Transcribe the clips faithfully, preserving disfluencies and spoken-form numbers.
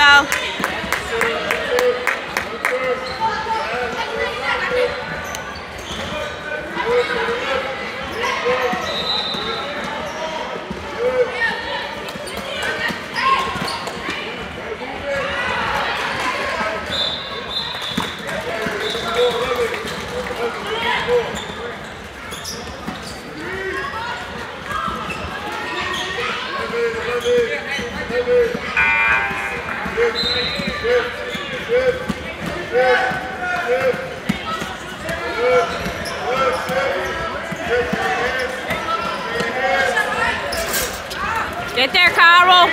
go. Get there, Carl.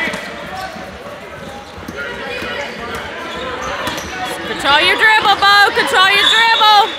Control your dribble, Bo. Control your dribble.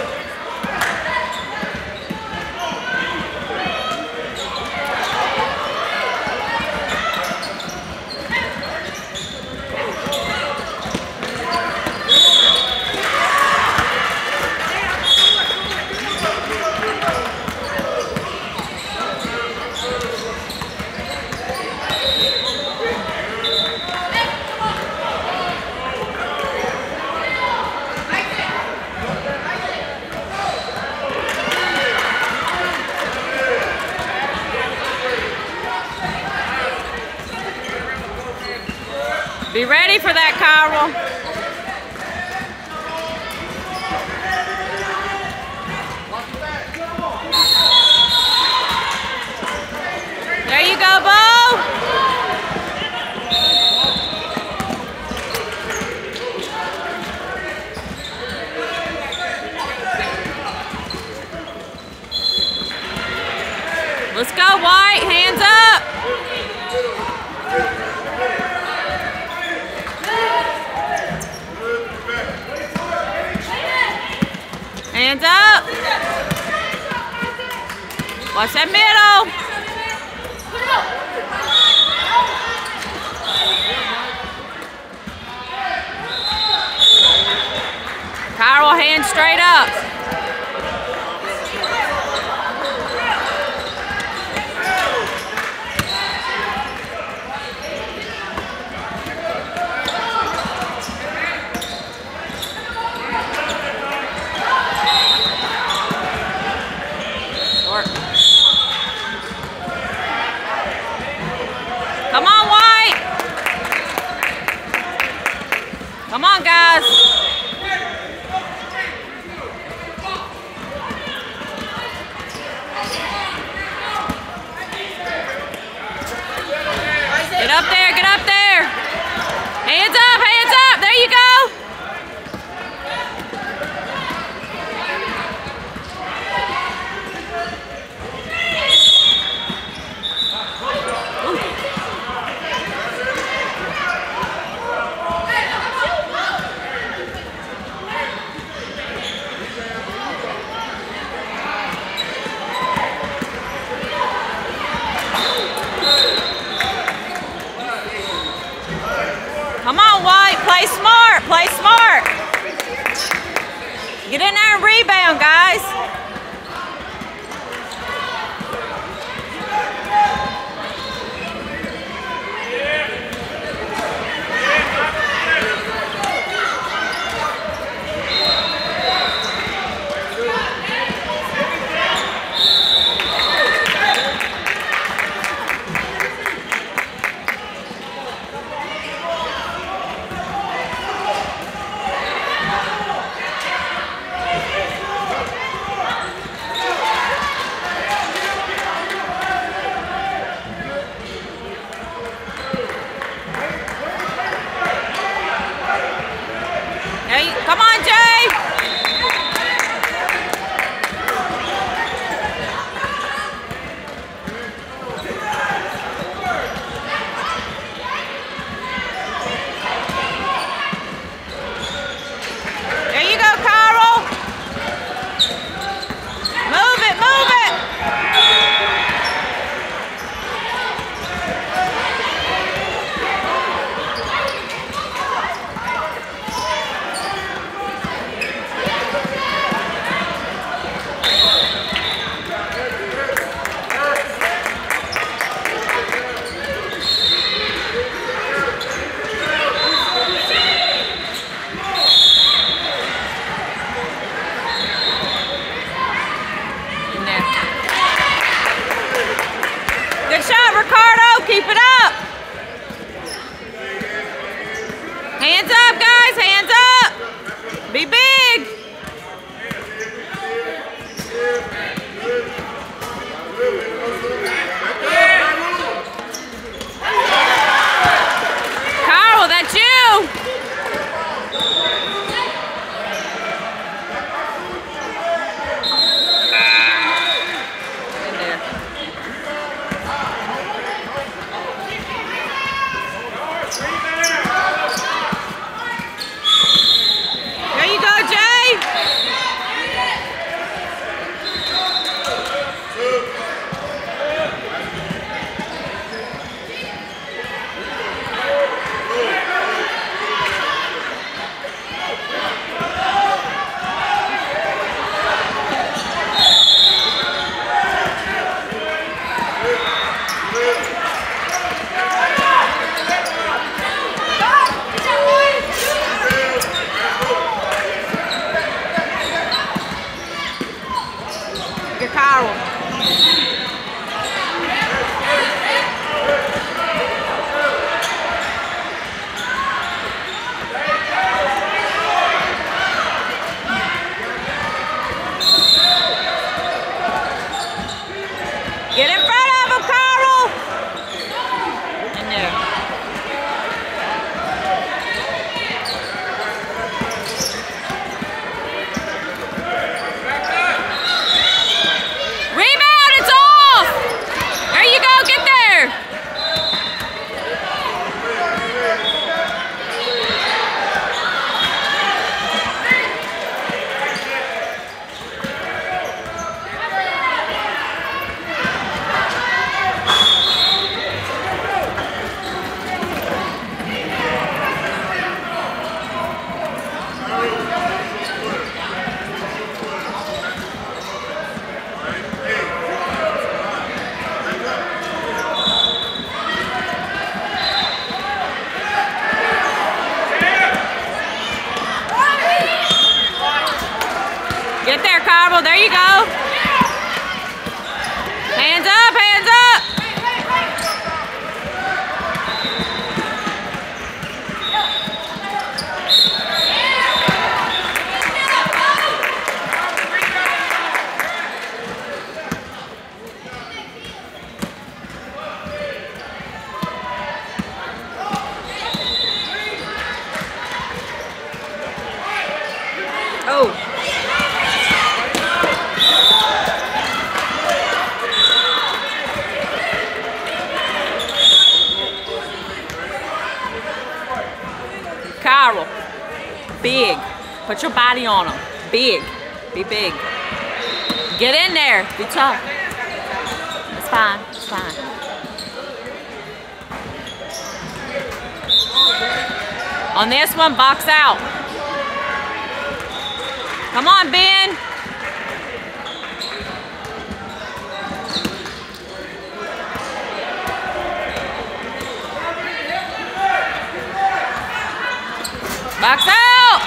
Be ready for that, Carl. There you go, Bo. Let's go, White. Hands up. Hands up. Watch that middle. Carl, hands straight up. Come on, White. Come on, guys. Get up there, get up there. Hands up, hands up. There you go. Come on, White, play smart. Take your Carl. Get in front of him, Carl! In there. Rebound, it's off! There you go, get there! Get there, Carvel. There you go. Hands up, hands up. Oh. Carl, big. Put your body on him. Big. Be big. Get in there. Be tough. It's fine. It's fine. On this one, box out. Come on, Ben. Box out!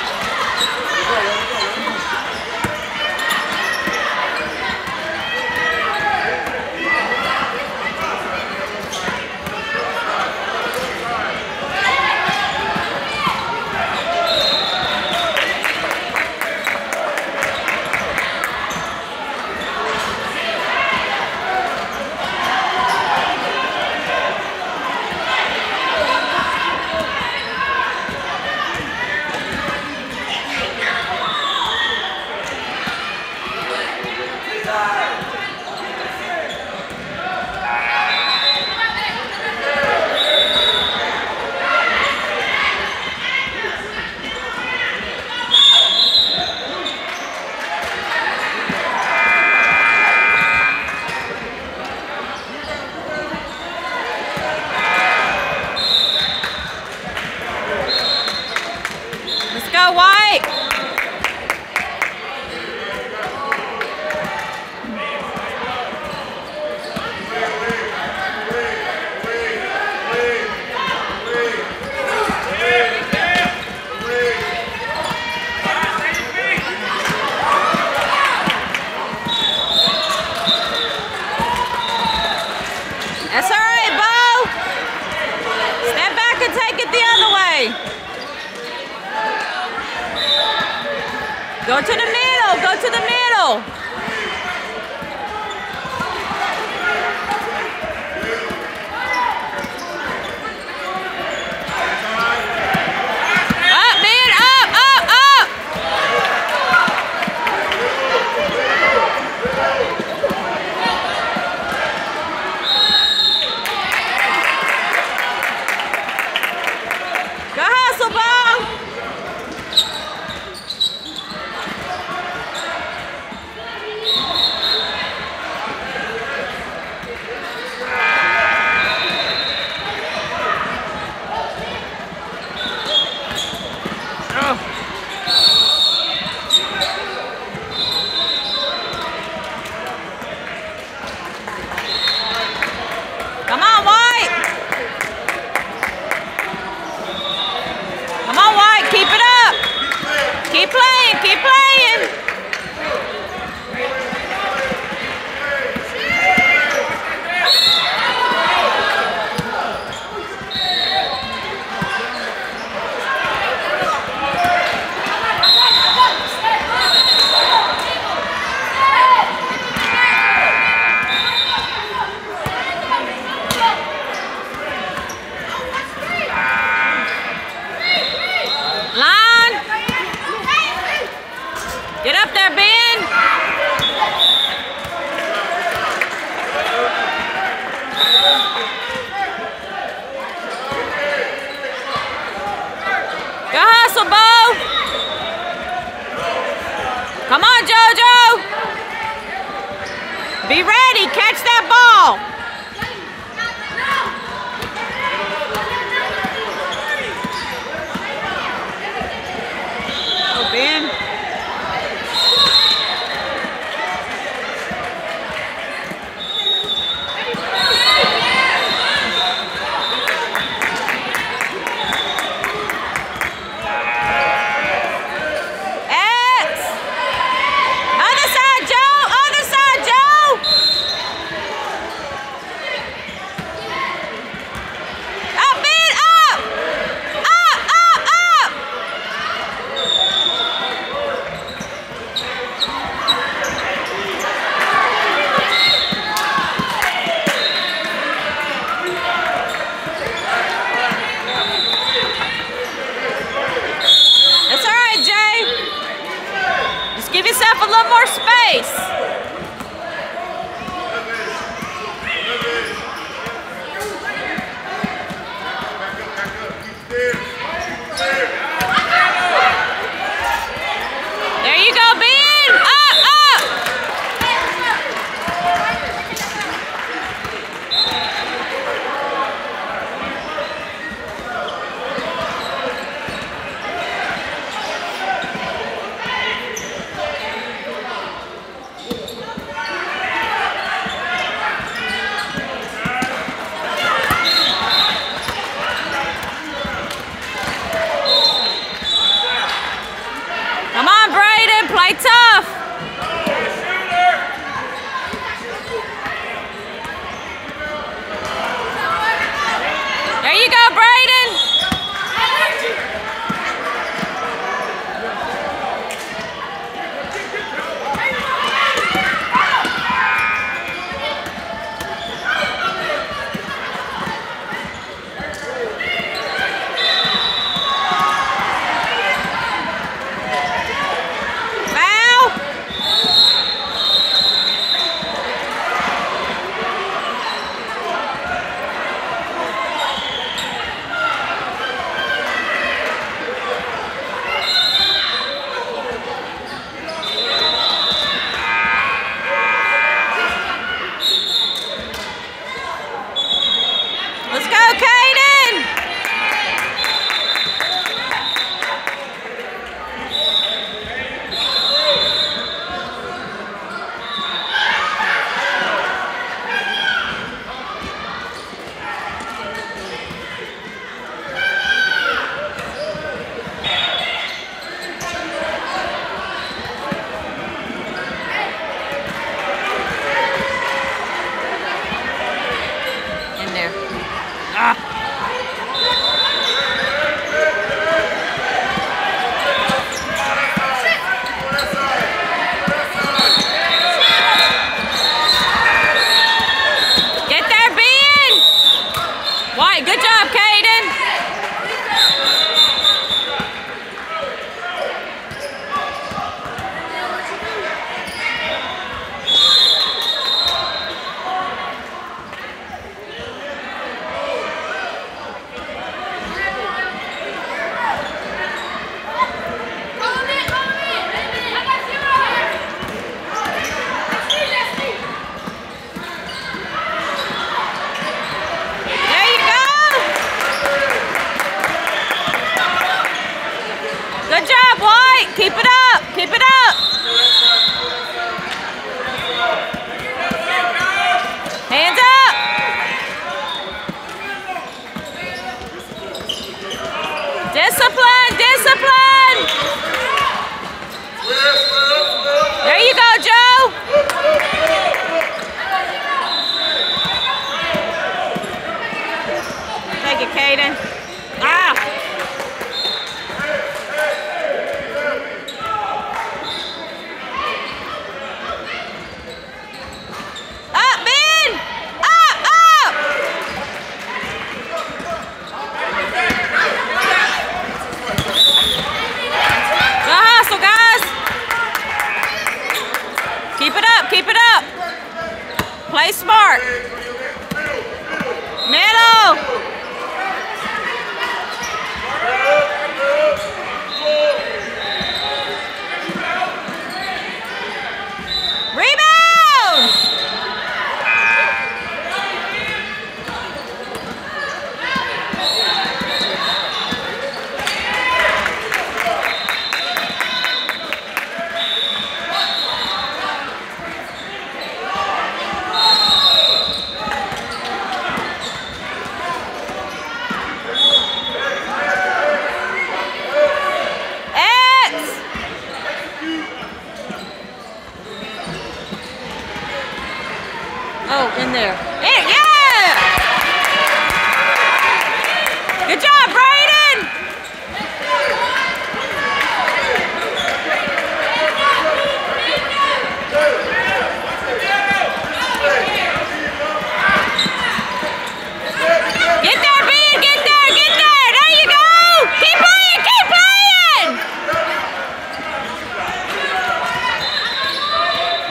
Let's go, White! That's all right, Bo. Step back and take it the other way. Go to the middle. Go to the middle. Up, man. Up, up, up. Go hustle, Bo! place. There you go, Ben. Up, up. Come on, Braden, play tough. There you go, Braden. Let's go, Caden! In there. Ah. Get there, Ben! White, good job, Caden. Good job, White. Keep it up. Keep it up. Hands up. Discipline, discipline. There you go, Joe. Take it, Caden. Ah. Keep it up, keep it up. Play smart. Middle. Rebound. Oh, in there. In, yeah! Good job, Brayden! Get there, Ben! Get there! Get there! There you go! Keep playing! Keep playing!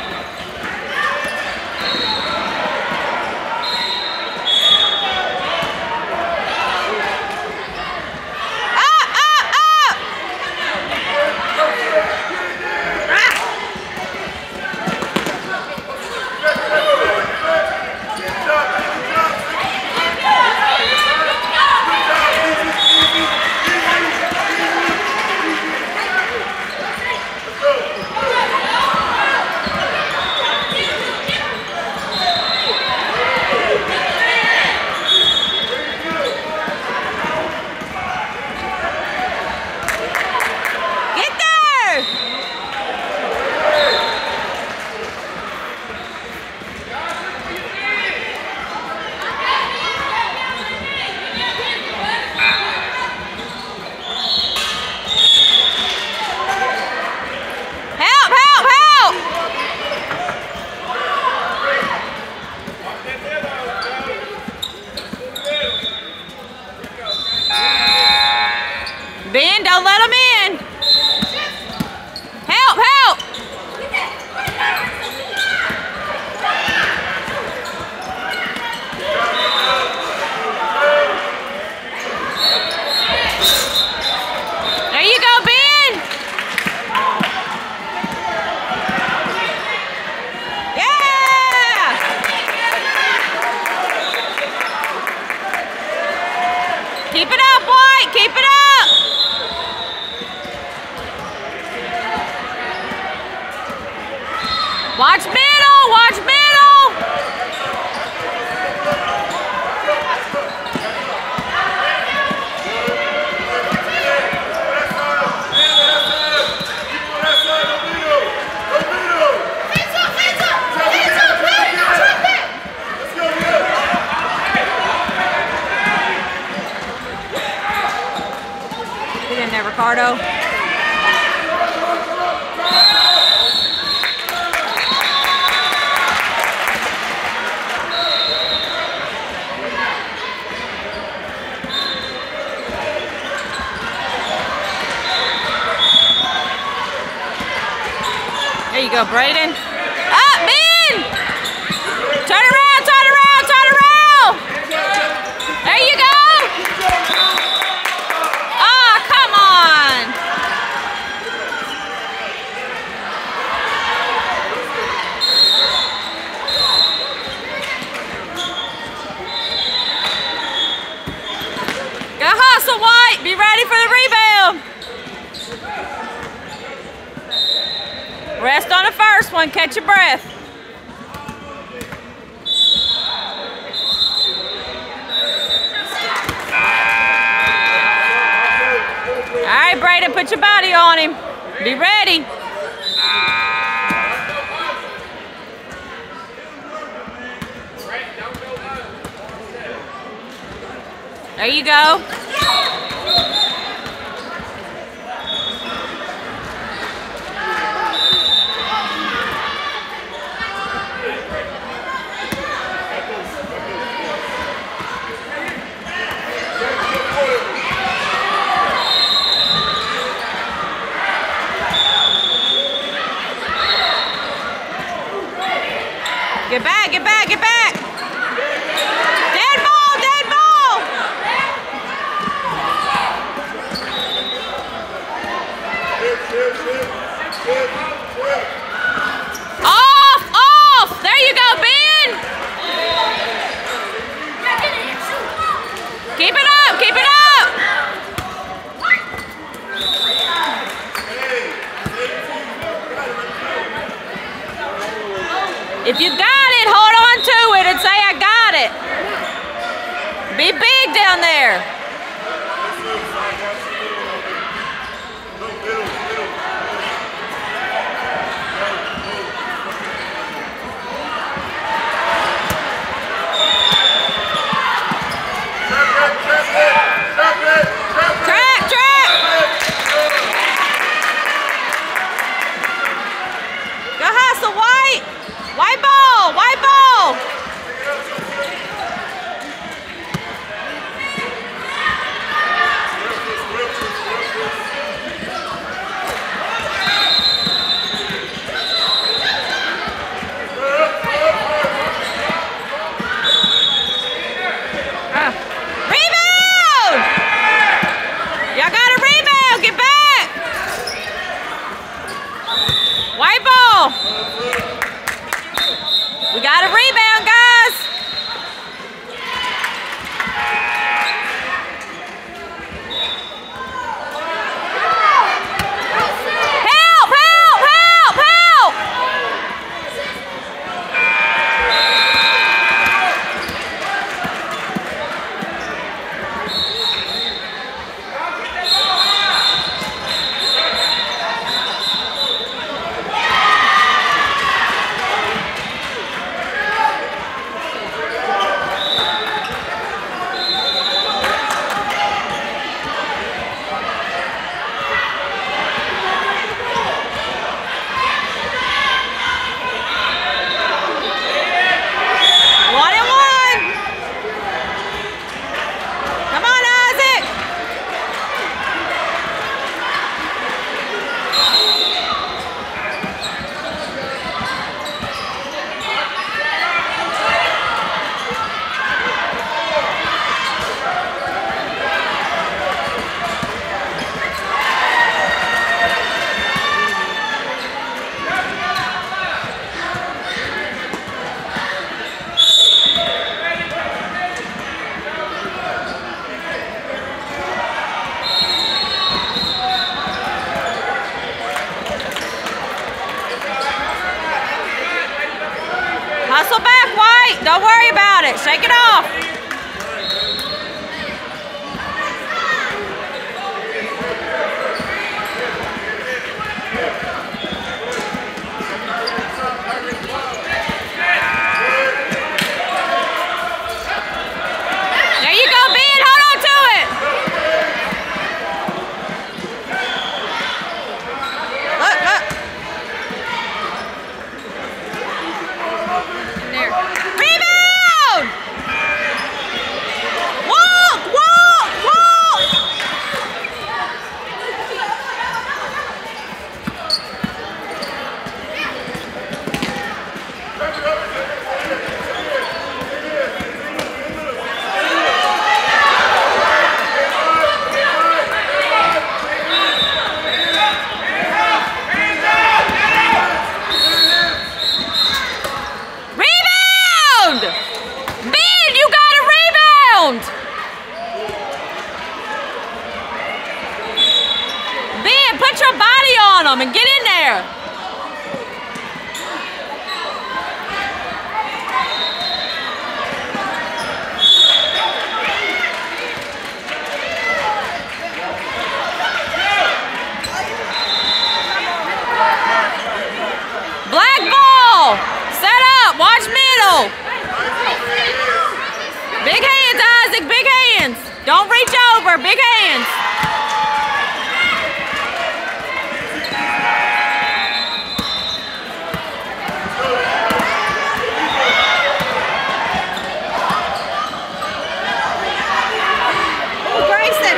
middle. Watch middle. Get in there, Ricardo. There you go, Braden. Up, Ben! Turn around, turn around, turn around! There you go! Oh, come on! Go hustle, White! Be ready for the rebound! Rest on the first one, catch your breath. All right, Braden, put your body on him. Be ready. There you go. Get back, get back, get back. Dead ball, dead ball. Off, off. There you go, Ben. Keep it up, keep it up. If you got it, hold on to it and say, I got it. Be big down there. Track, track. Go hustle, White. White ball, white ball. Uh, rebound! Y'all got a rebound, get back! White ball! We got a rebound, guys! Help, help, help, help! Hustle back, White. Don't worry about it. Shake it off. There you go, Ben. Hold on to it. Look, look. There. Rebound! Walk, walk, walk! Rebound! Ben, you got a rebound! Ben, put your body on them and get in there. Black ball! Set up! Watch middle! Big hands, Isaac! Big hands! Don't reach over! Big hands! Oh, Grayson!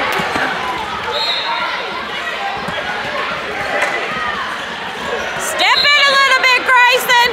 Step in a little bit, Grayson!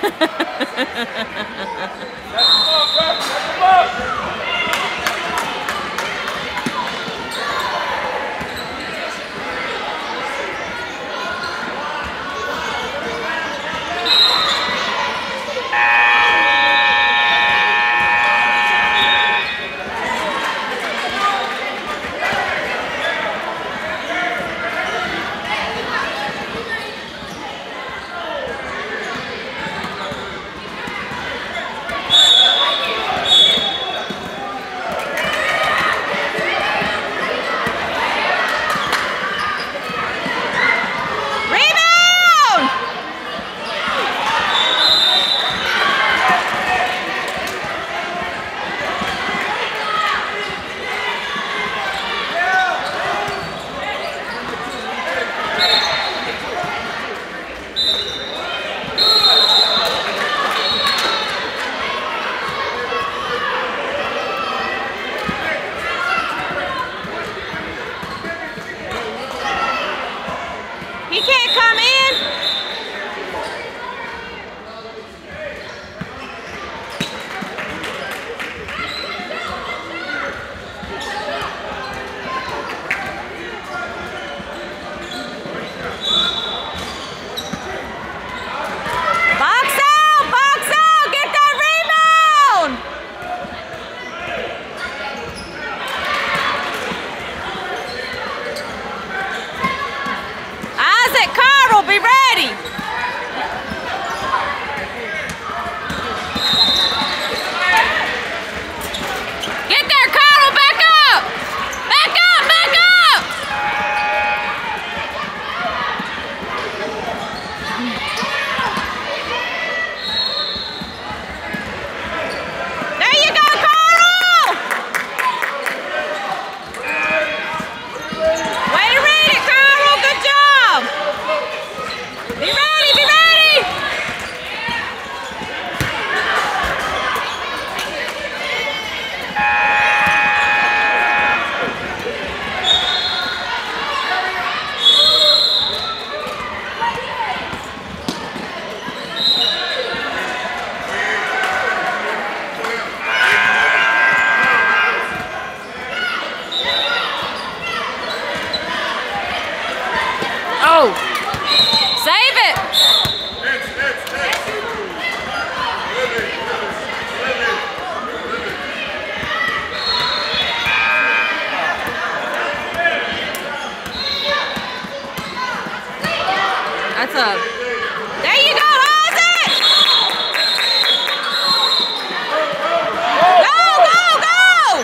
He can't come in. Box out, box out, get that rebound. Isaac, Carl, be ready. Get there, Carl, back up. Back up, back up. There you go, Carl. Way to read it, Carl. Good job. Be ready, be ready! Oh! Save it! That's a... There you go, Isaac! Go, go, go!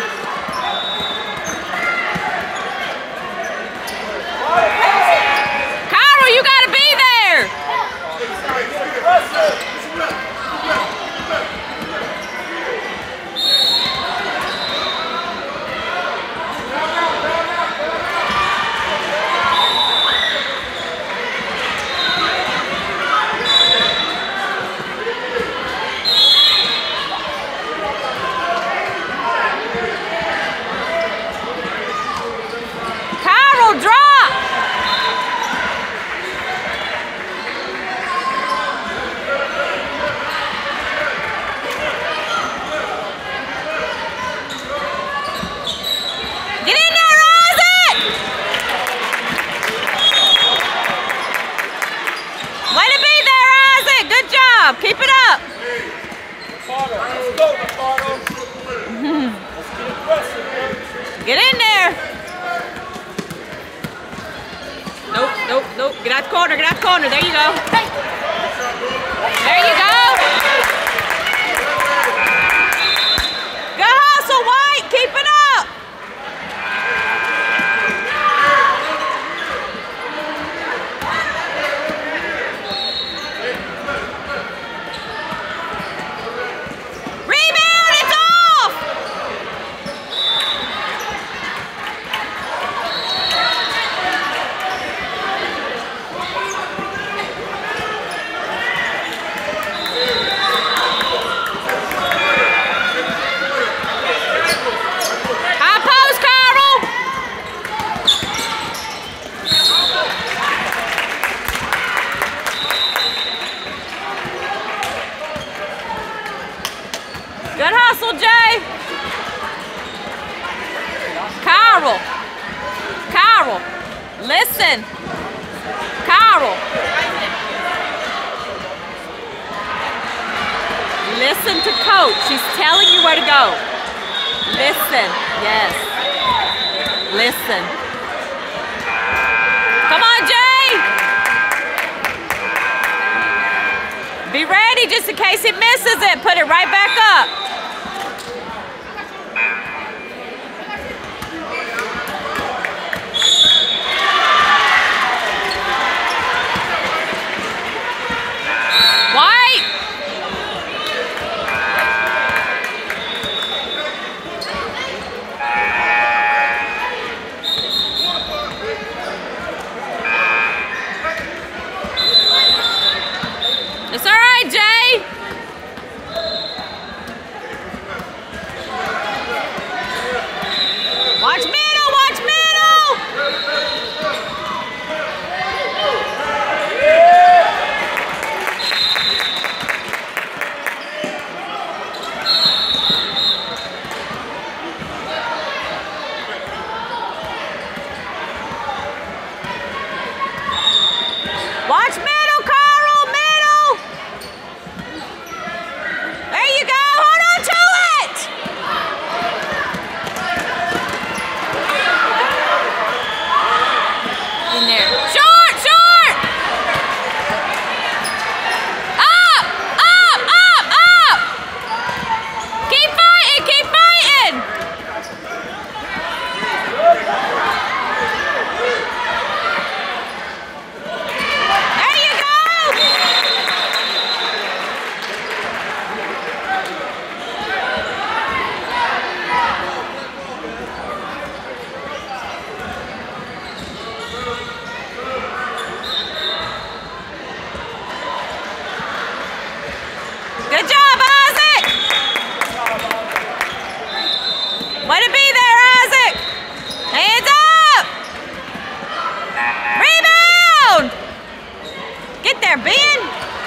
Carl, you gotta be there! Carl, drop! Get in there, Isaac! Way to be there, Isaac! Good job! Keep it up! Get in there! Nope, nope, nope. Get out the corner, get out the corner. There you go. There you go. Go hustle, White. Keep it up. Rebound, it's off. Listen. Carl. Listen to coach. She's telling you where to go. Listen. Yes. Listen. Come on, Jay. Be ready just in case it misses it. Put it right back up. It's all right, Jay. Watch middle, watch middle. Watch middle, Carl, middle. There you go, hold on to it. In there. Short, short. Up, up, up, up. Keep fighting, keep fighting. There you go. Good job, Isaac. Way to be there, Isaac. Hands up. Rebound. Get there, Ben.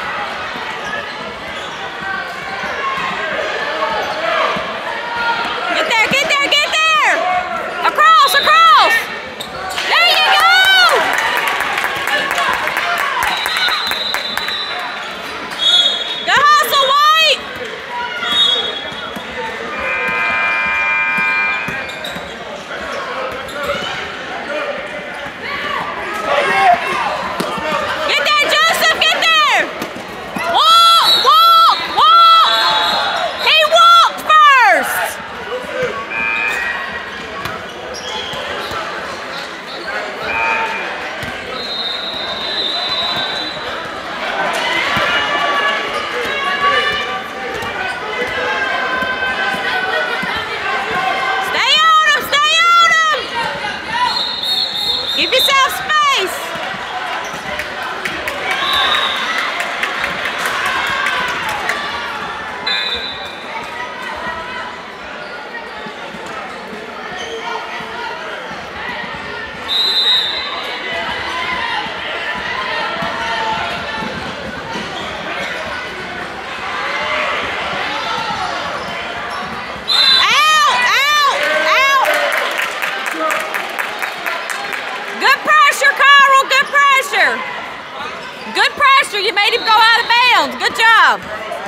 Get there, get there, get there. Across, across. There you go. Good hustle, White. Get there, Joseph, get there. Walk, walk, walk. He walked first. Stay on him, stay on him. Give yourself space. Out, out, out. Good pressure, Carl, good pressure. Good pressure, you made him go out of bounds. Good job.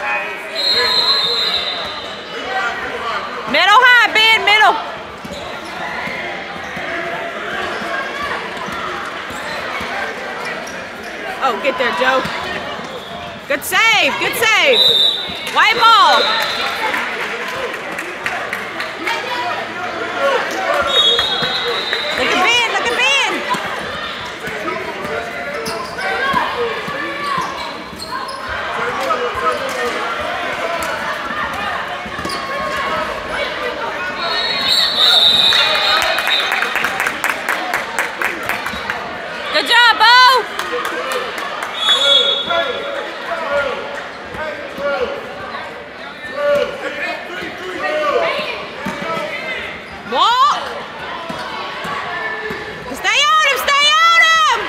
Middle high, Ben, middle. Oh, get there, Joe. Good save, good save. White ball. Look at Ben, look at Ben. Good job, Bo. Walk. Stay on him, stay on him.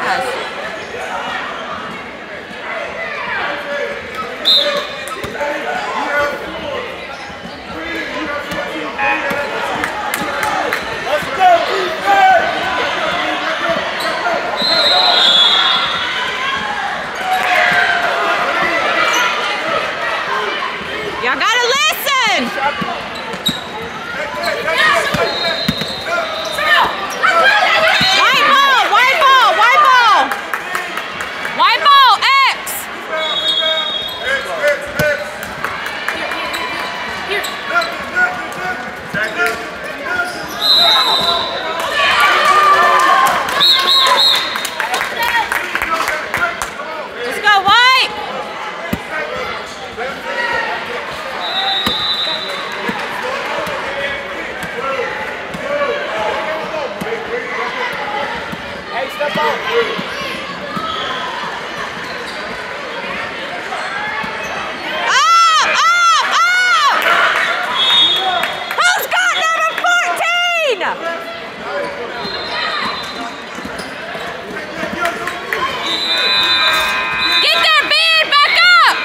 Y'all gotta listen! White ball, white ball, white ball! White ball, X! Let's go, white! Hey, step out. Up, up, up! Who's got number fourteen? Get there, Ben! Back up!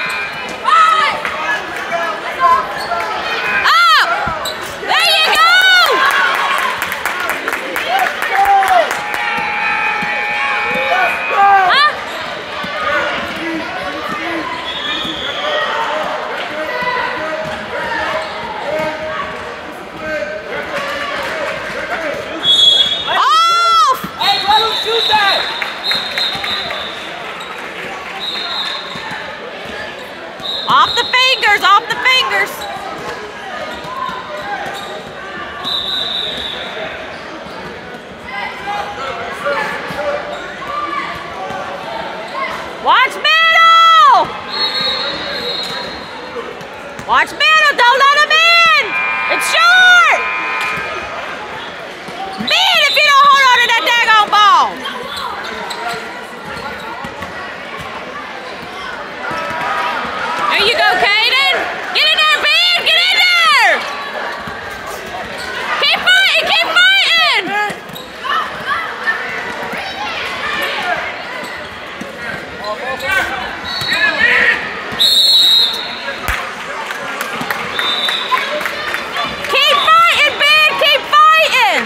Up! There you go! Huh? Off! Hey, let him shoot that. Off the fingers, off the fingers. Watch middle! Watch middle, don't let him in! It's short! Man, if you don't hold on to that daggone ball! There you go, Caden! Get in there, Ben! Get in there! Keep fighting! Keep fighting! Keep fighting, Ben! Keep fighting!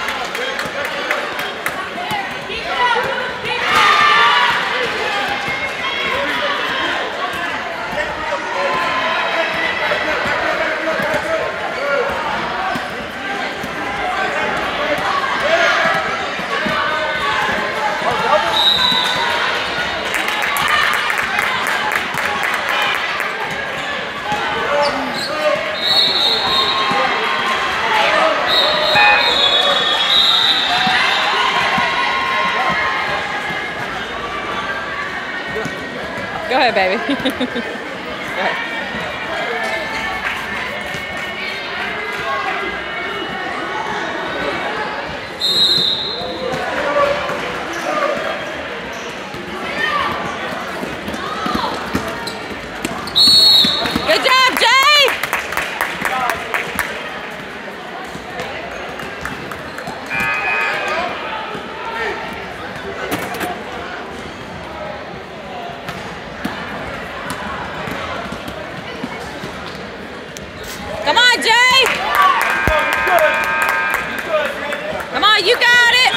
Go ahead, baby. Go ahead. Good job, Jay! Come on, Jay! Come on, you got it!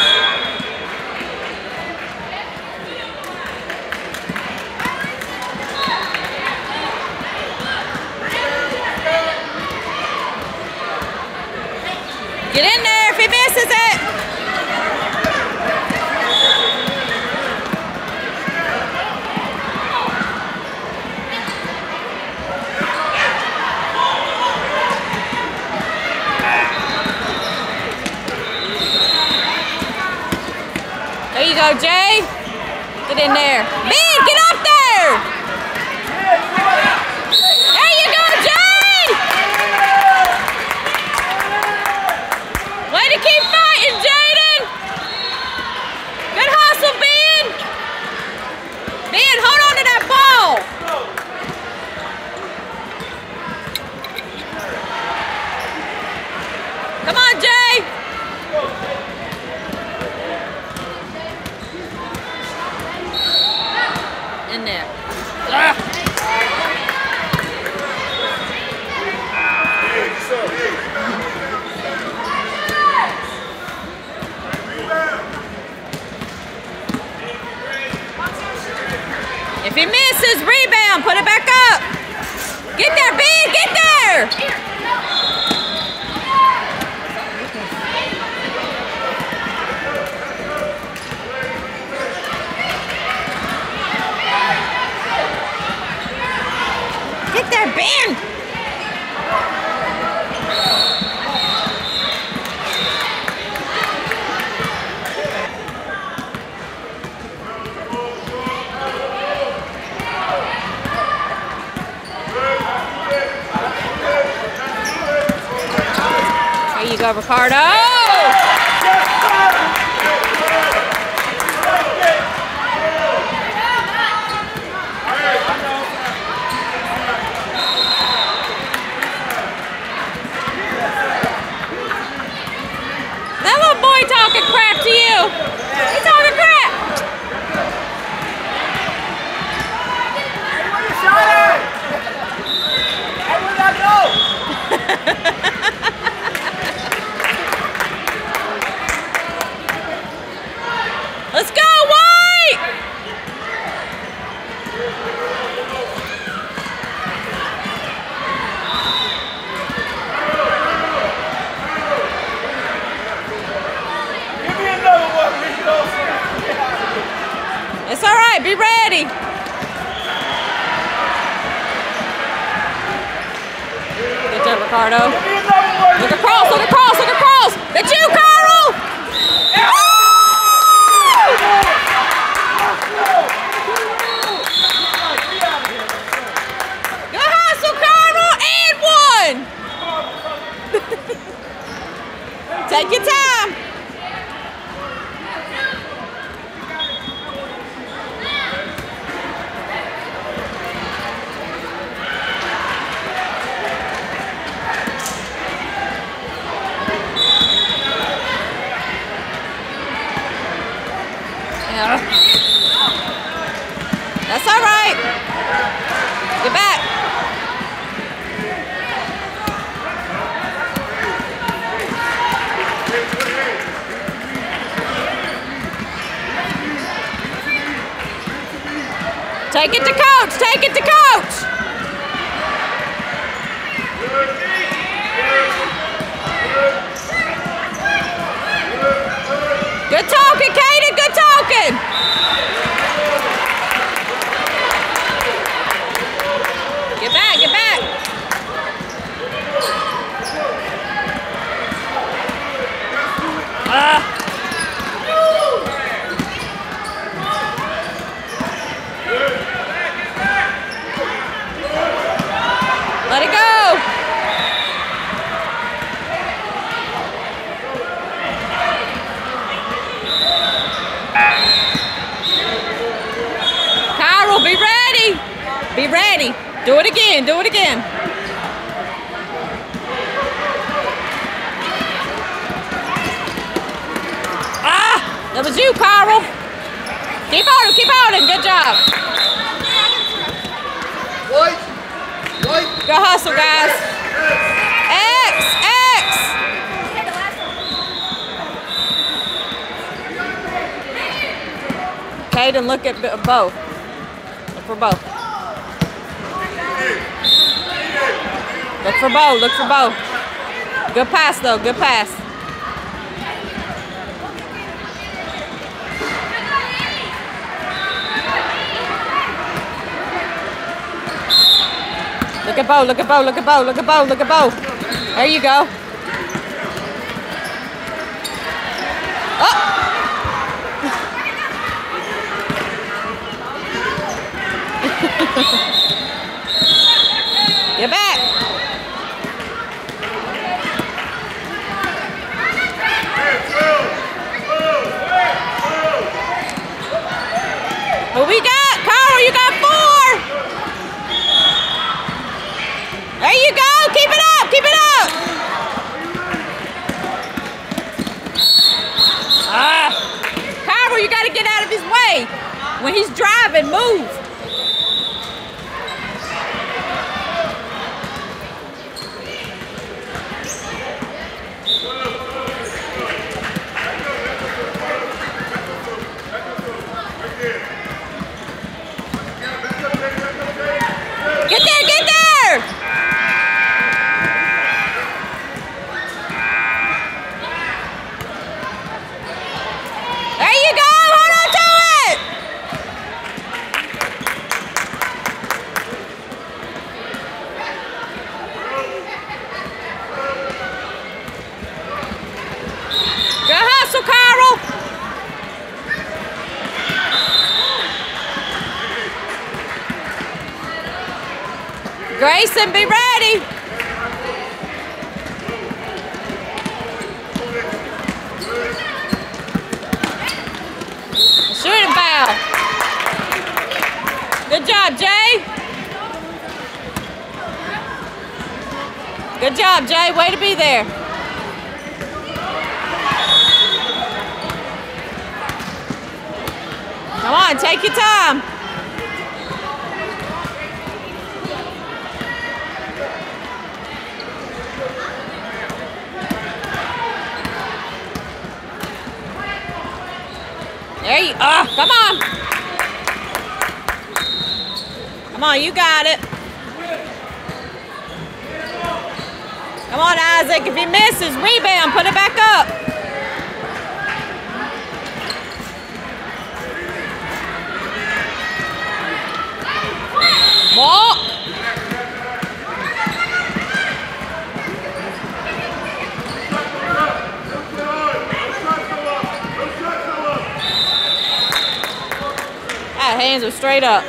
Get in there if he misses it! There you go, Jay. Get in there. Ben, get up there! There you go, Jay! Way to keep fighting, Jaden! Good hustle, Ben! Ben, hold on to that ball! Come on, Jay! there. Ugh. If he misses, rebound, put it back up. Get there, B, get there. Get there, Ben. There you go, Ricardo. That little boy talking crap to you. He's talking crap. Hey, where you shot at? Hey, where'd that go? Let's go, White! Give me another one, Rico. It's all right, be ready. Good job, Ricardo. Give me another one. Look across, look across, look across. That's you, Carl! Go hustle, Carl, and one. Take your time. That's all right. Get back. Take it to coach. Take it to coach. Good talking, Kaden. Good talking. Get back, get back. Ah. Let it go. Carl, be ready. Be ready. Do it again, do it again. Ah, that was you, Carl. Keep on, keep on, good job. White. White. Go hustle, guys. X, X. Kaden, look at both. Look for both. Look for Bo, look for Bo. Good pass though, good pass. Look at Bo, look at Bo, look at Bo, look at Bo, look at Bo. There you go. Oh! Get back. Who we got? Carl, you got four. There you go. Keep it up. Keep it up. Ah. Carl, you got to get out of his way. When he's driving, move. Grayson, be ready. Shooting foul. Good job, Jay. Good job, Jay. Way to be there. Come on, take your time. There you are. Oh, come on. Come on, you got it. Come on, Isaac. If he misses, rebound. Put it back up. Ball. That hands are straight up.